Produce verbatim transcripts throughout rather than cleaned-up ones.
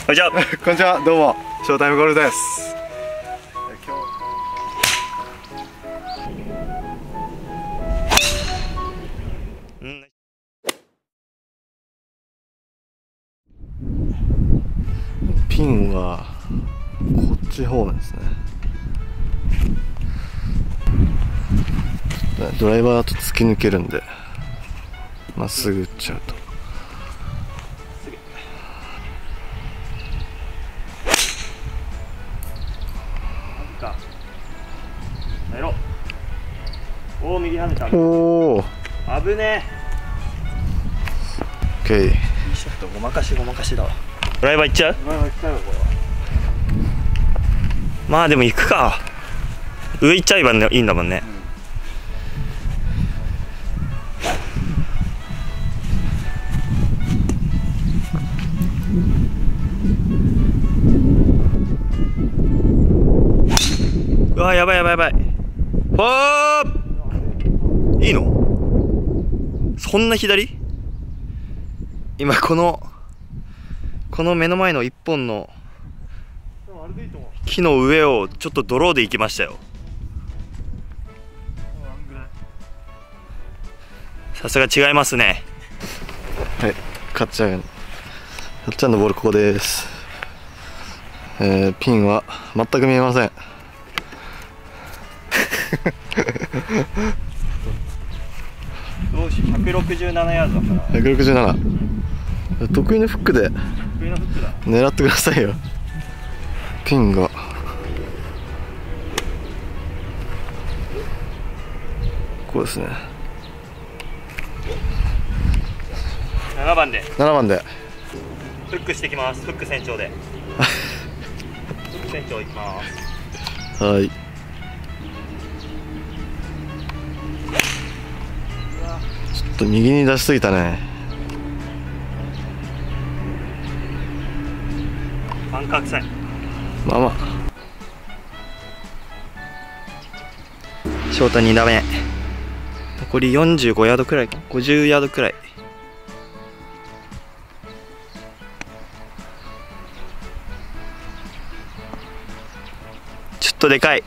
こんにちは。 こんにちは、どうも、ショータイムゴルフです。 うん、 ピンはこっち方面ですね。ドライバーだと突き抜けるんで、まっすぐ打っちゃうと。 おお、右跳ねた。 おお、 危ねえ。オッケー。 いいショット、ごまかしごまかしだわ。ドライバー行っちゃう？ ドライバー行っちゃうよ、これは。 まあでも行くか。上行っちゃえばいいんだもんね。うわ、やばいやばいやばい。ほー、いいの？そんな左？今このこの目の前の一本の木の上をちょっとドローで行きましたよ。さすが違いますね。 はい、かっちゃん、かっちゃんのボールここです。えー、ピンは全く見えません。 どうしひゃくろくじゅうななヤードだから。 ひゃくろくじゅうなな。得意のフックで得意のフックだ。 狙ってくださいよ。ピンがこうですね。 ななばんでななばんでフックしてきます。フック船長でフック船長いきます。 はい。ちょっと右に出しすぎたね。 バンカー臭い。 まあまあ。 ショートに打目。残りよんじゅうごヤードくらい、ごじゅうヤードくらい。ちょっとでかい。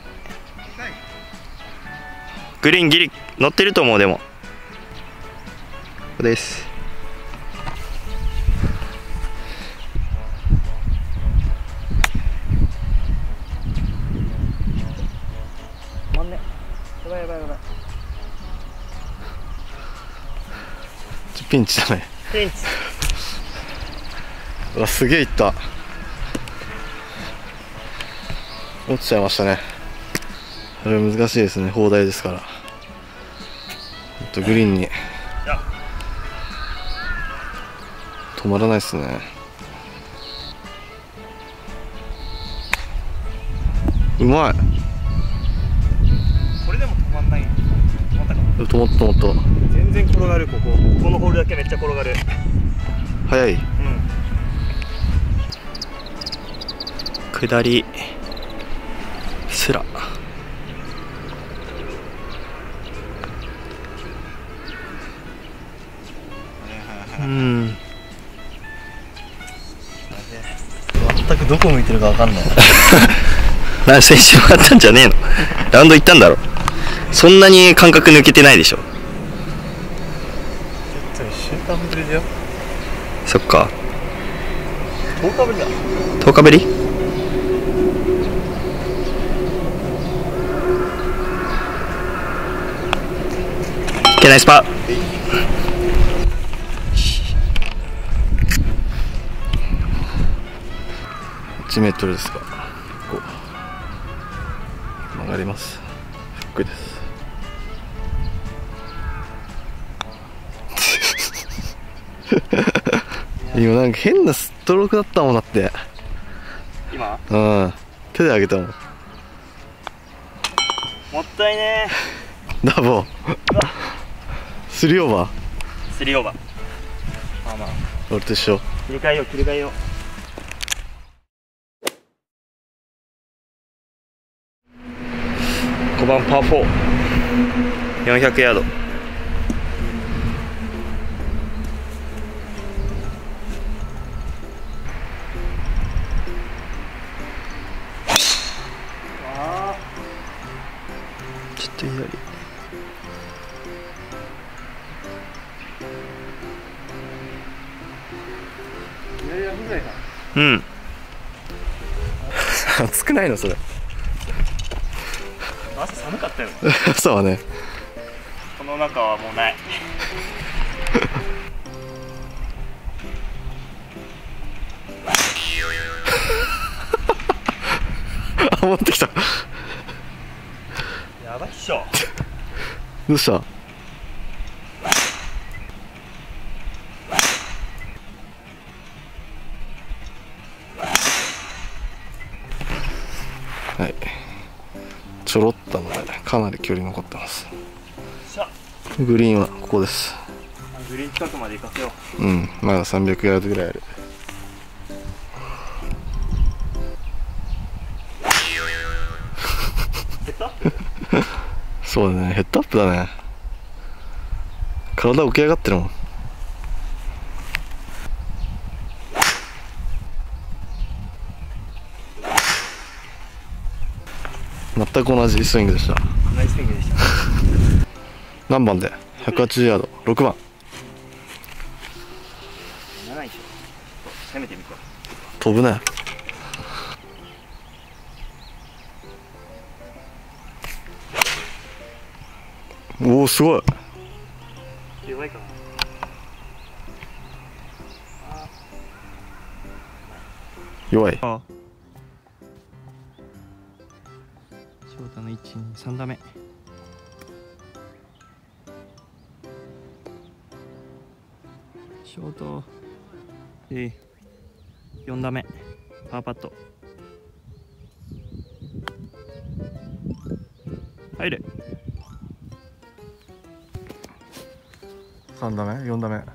グリーンギリ乗ってると思う。でもここです。止まんね。やばいやばいやばい。 ちょピンチだね。 ピンチ。 うわ、すげえいった。落ちちゃいましたね。これ難しいですね。砲台ですから。ちょっとグリーンに止まらないですね。うまい。 これでも止まんない。止まったかな。 止まった止まった。 全然転がる。こここのホールだけめっちゃ転がる。 早い。 うん。下りすら。うん。 全くどこ向いてるかわかんない。 な、先週回ったんじゃねえの？ラウンド行ったんだろ。そんなに感覚抜けてないでしょ。 いっしゅうかんぶりだよ。 そっか。 とおかぶりだ。 とおかぶり？いけないスパ。 いちメートルですか。ここ曲がります。フックです。今なんか変なストロークだったもん。だって今うん手で上げたもん。 もったいねダボスリーオーバー。 スリーオーバー。まあまあ俺と一緒。 切り替えよう切り替えよう。ごばんパーフォー、よんひゃくヤード。 うん。 暑くないのそれ。 朝寒かったよね。 朝はね。 この中はもうない。 あ、持ってきた。 やばいっしょ。 どうした？はい、ちょろったのでかなり距離残ってます。グリーンはここです。 グリーン近くまで行かせよう。うん、まださんびゃくヤードぐらいある。 ヘッドアップ？ そうだね、ヘッドアップだね。体起き上がってるもん。全く同じスイングでした。 ナイススイングでした。 何番で？ひゃくはちじゅうヤード、ろくばん。 ななでしょ。攻めてみるか。 飛ぶね。おお、すごい。 弱いかな。 弱い。 翔太のいち、に、さん打目。ショートでよん打目、パーパット入る。 さん打目、よん打目。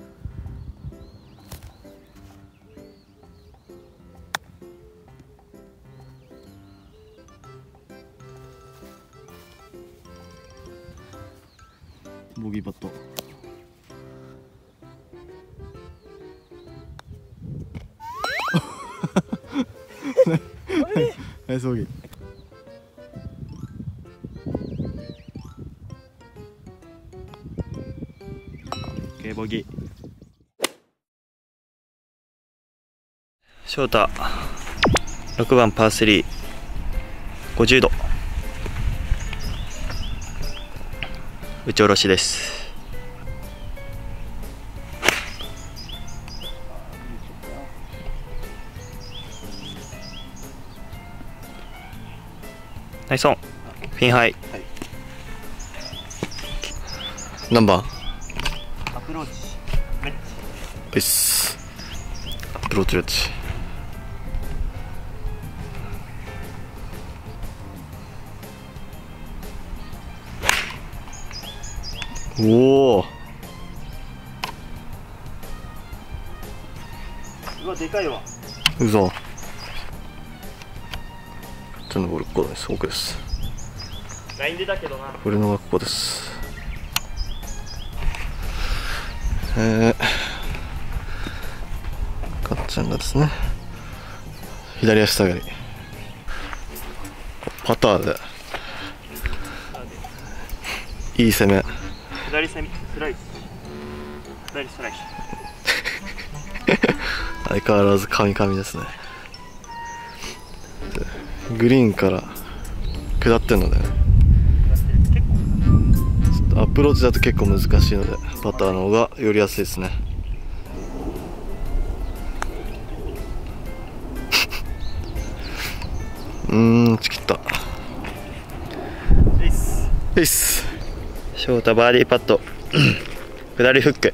ボギーパット。ナイスボギー。 オッケー、ボギー。翔太ろくばんパースリー、ごじゅうど打ち下ろしです。ナイスオン。フィンハイ。 はい、何番？ アプローチウェッジ。 よし、アプローチウェッジ。おお、 うわ、でかいわ。 うそ。ちょっとボールここです。奥です。 ライン出たけどな。 俺のがここです。えー、かっちゃんがですね、左足下がり、パターでいい攻め。 左攻め、スライス。左スライス。 相変わらずカミカミですね。グリーンから下ってるので、ね、ちょっとアプローチだと結構難しいのでパターの方が寄りやすいですね。うーん、ちきった。 エイス。 エイス。 翔太バーディーパット。下りフック。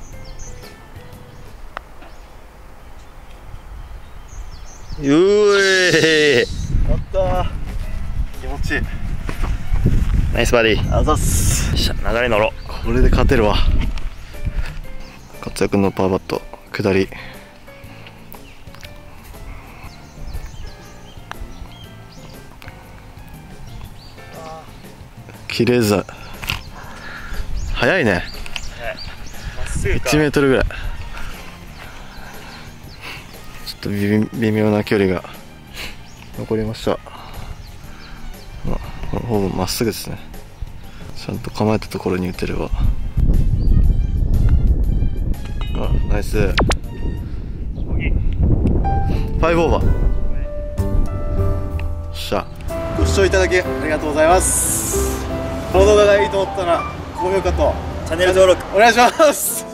うえー。 やったー。気持ちいい。 ナイスバーディー。 あざっす。 よっしゃ、流れ乗ろう。 これで勝てるわ。勝也君のパーパット下り。綺麗さ。速いね。いちメートルぐらい。ちょっと微微妙な距離が残りました。まあ、ほぼまっすぐですね。ちゃんと構えたところに打てれば。あ、ナイス。 ボギー。 ファイブオーバー。よっしゃ。ご視聴いただきありがとうございます。この動画がいいと思ったら高評価とチャンネル登録お願いします。